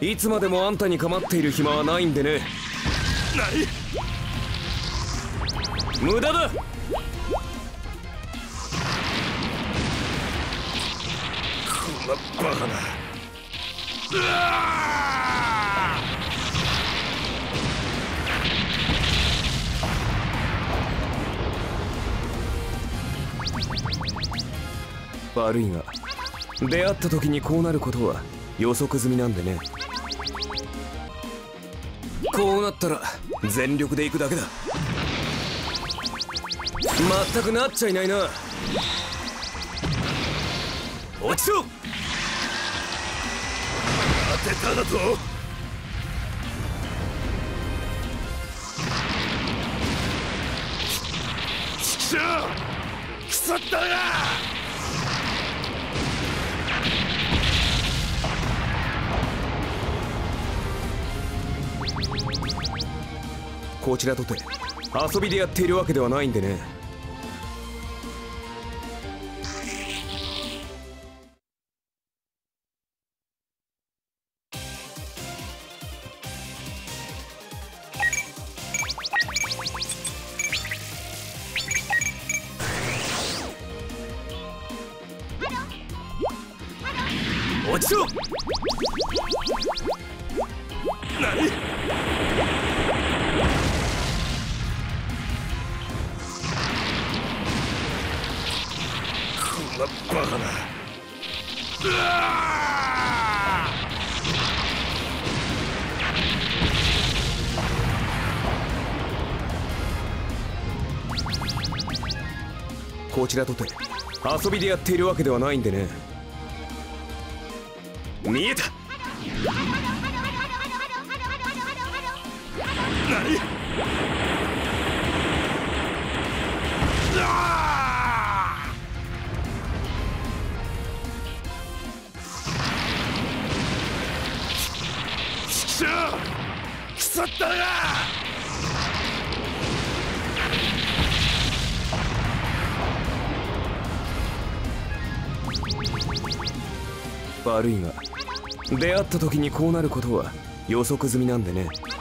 いつまでもあんたに構っている暇はないんでね。無駄だ。こんなバカな。悪いが、出会った時にこうなることは予測済みなんでね。こうなったら全力で行くだけだ。まったくなっちゃいないな。落ちろ。当てただと。ちくしょう、腐ったな。こちらとて遊びでやっているわけではないんでね。落ちろ。何？バカな。こちらとて遊びでやっているわけではないんでね。見えた。何？腐ったな。悪いが、出会った時にこうなることは予測済みなんでね。